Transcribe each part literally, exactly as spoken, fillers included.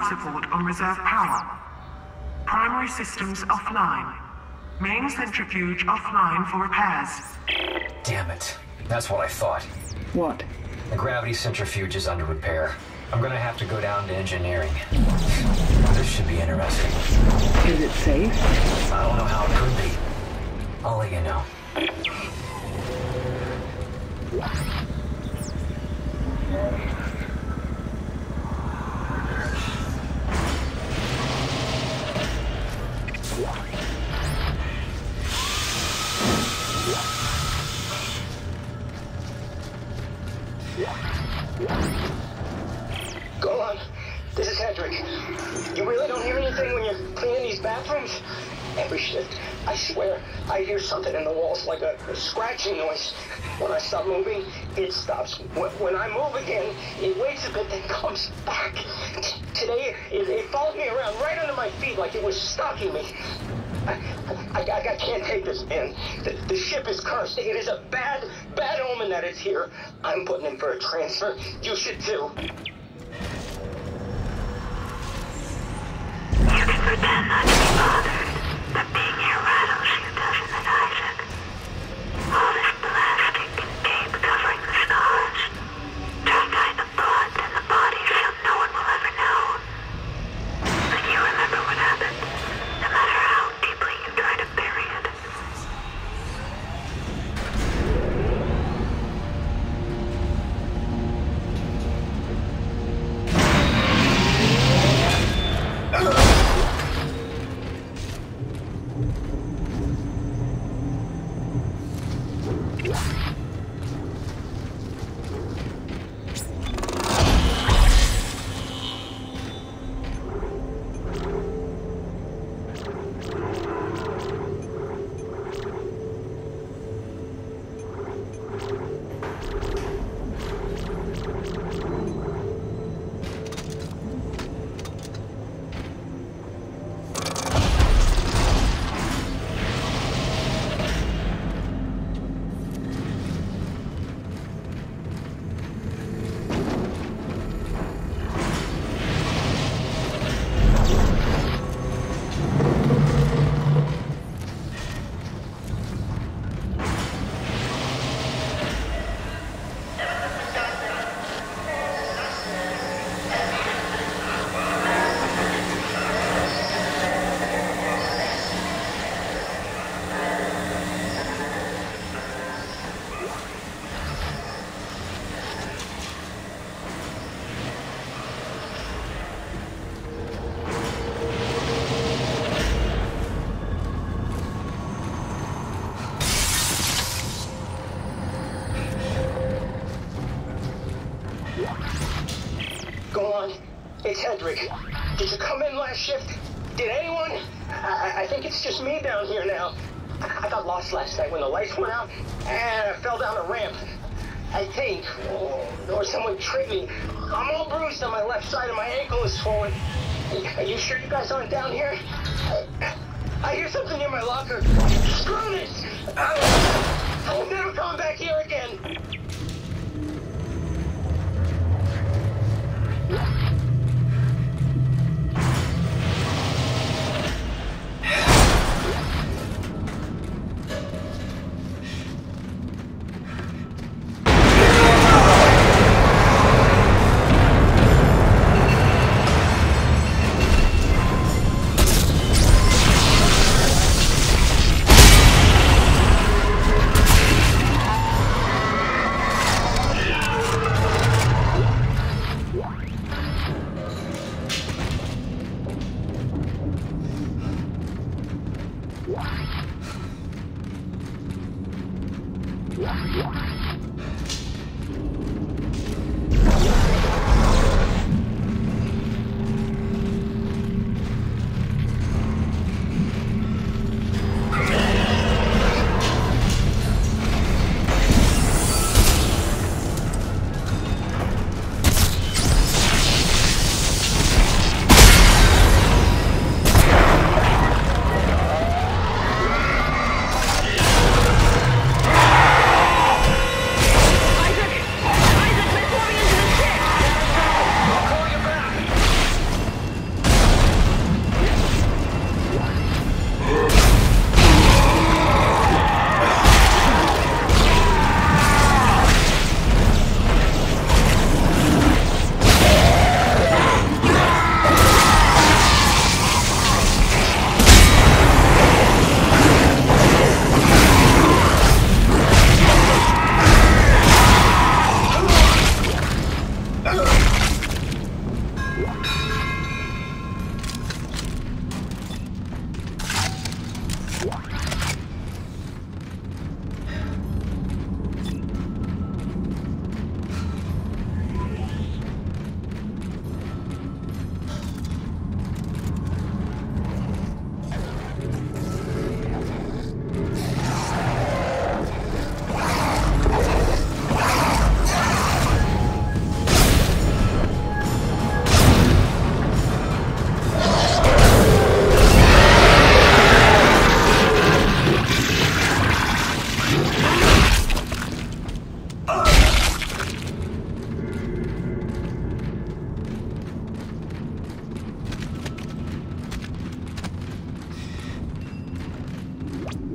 life support on reserve power. Primary systems offline. Main centrifuge offline for repairs. Damn it. That's what I thought. What? The gravity centrifuge is under repair. I'm gonna have to go down to engineering. This should be interesting. Is it safe? I don't know how it could be. I'll let you know. Go on. This is Hendrik. You really don't hear anything when you're cleaning these bathrooms? Every shift, I swear, I hear something in the walls like a, a scratching noise. When I stop moving, it stops. When, when I move again, it waits a bit, then comes back. T today, it, it followed me around right under my feet like it was stalking me. I, I, I, I can't take this, man. The, the ship is cursed. It is a bad, bad omen that it's here. I'm putting in for a transfer. You should too. You can pretend not to be bothered, but being here rattles you, doesn't it, Isaac? All this plastic and tape covering the scars. Just hide the blood and the body so no one will ever know. But you remember what happened, no matter how deeply you try to bury it. Go on. It's Hendrik. Did you come in last shift? Did anyone? I, I think it's just me down here now. I got lost last night when the lights went out, and I fell down a ramp. I think. Or, or someone tripped me. I'm all bruised on my left side, and my ankle is swollen. Are you sure you guys aren't down here? I, I hear something near my locker. Screw this! I, I'm never coming back here again.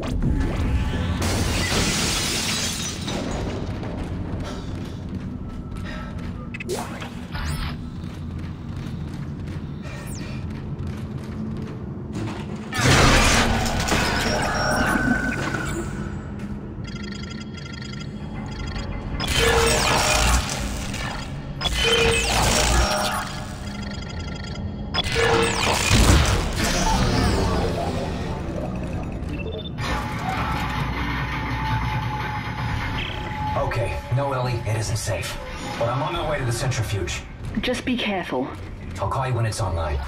Okay, no, Ellie, it isn't safe. But I'm on my way to the centrifuge. Just be careful. I'll call you when it's online.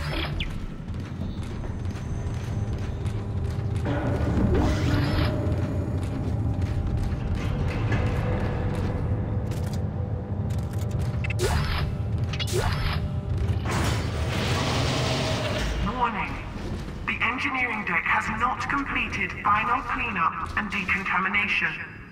Warning. The engineering deck has not completed final cleanup and decontamination.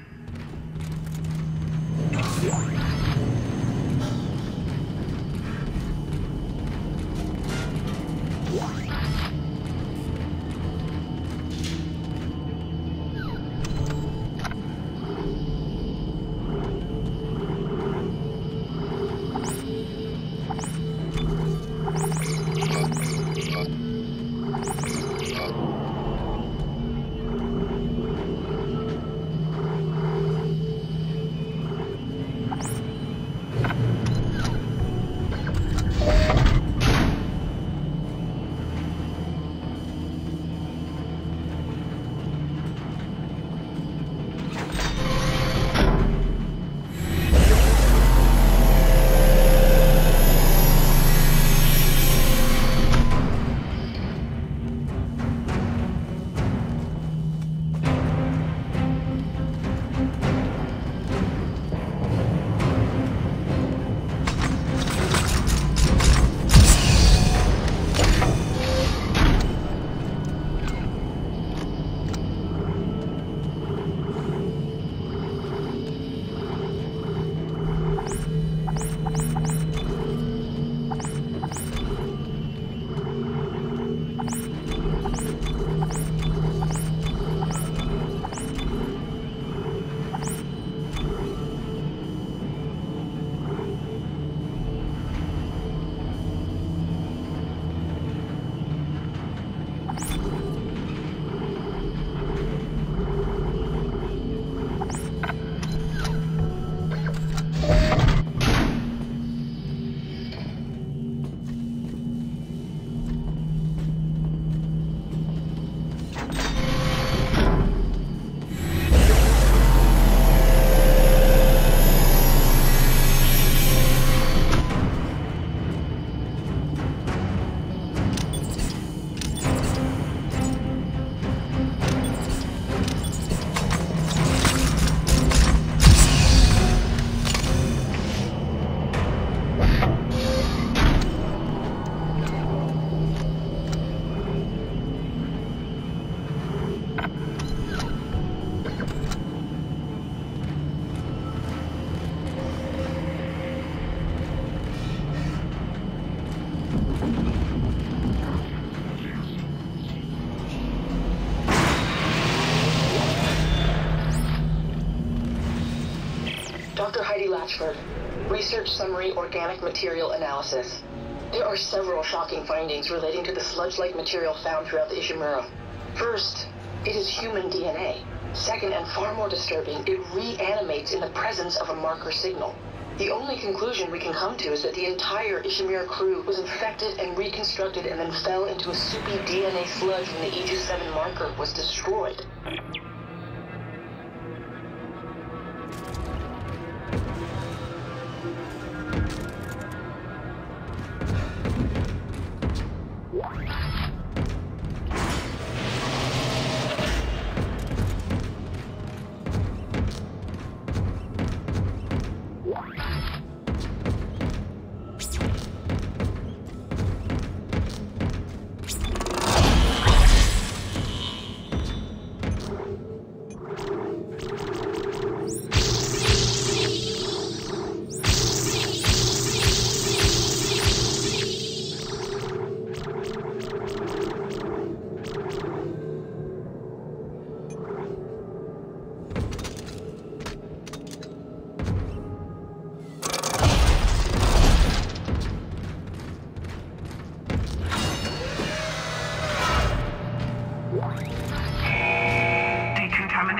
Doctor Heidi Latchford, Research Summary Organic Material Analysis. There are several shocking findings relating to the sludge-like material found throughout the Ishimura. First, it is human D N A. Second, and far more disturbing, it reanimates in the presence of a marker signal. The only conclusion we can come to is that the entire Ishimura crew was infected and reconstructed and then fell into a soupy D N A sludge when the Aegis seven marker was destroyed.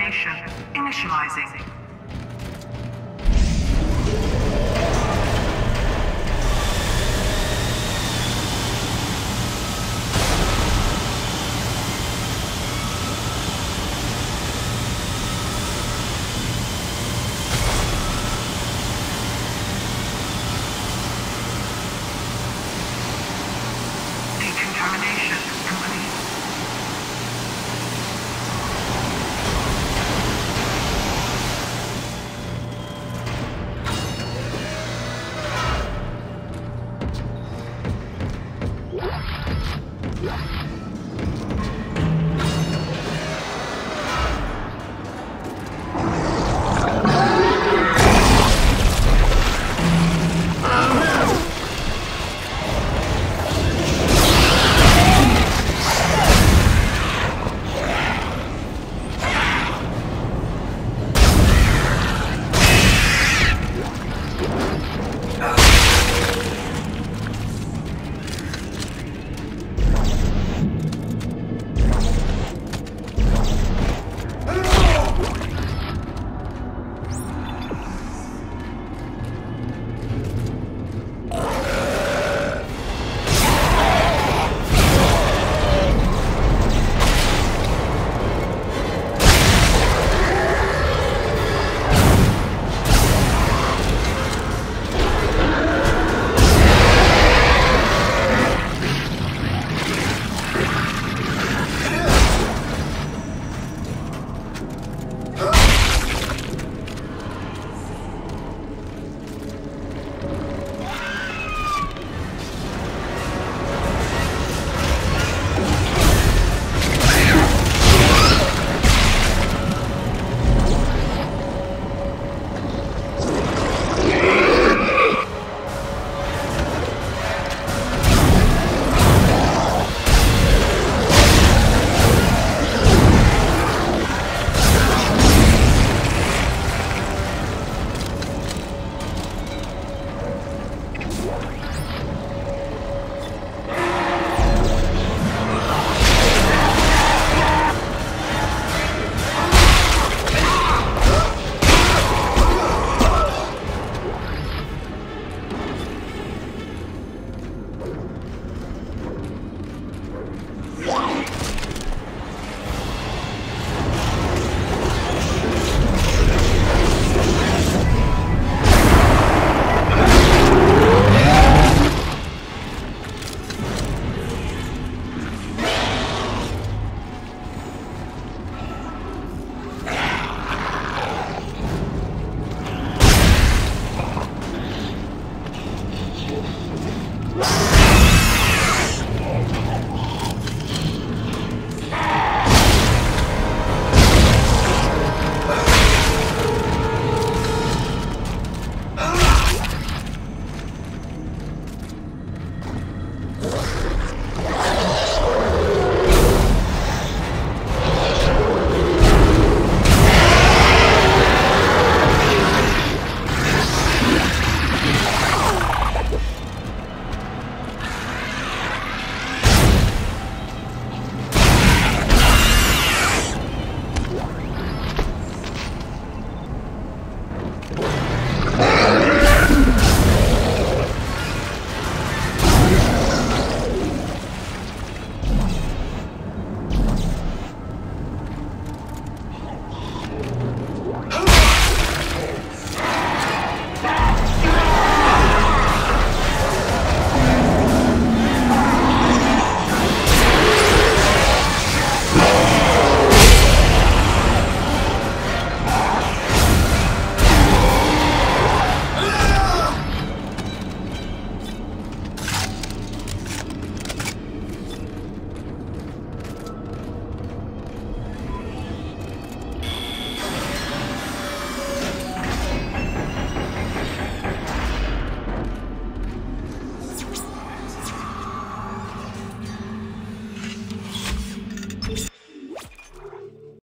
Decontamination initializing. Decontamination complete.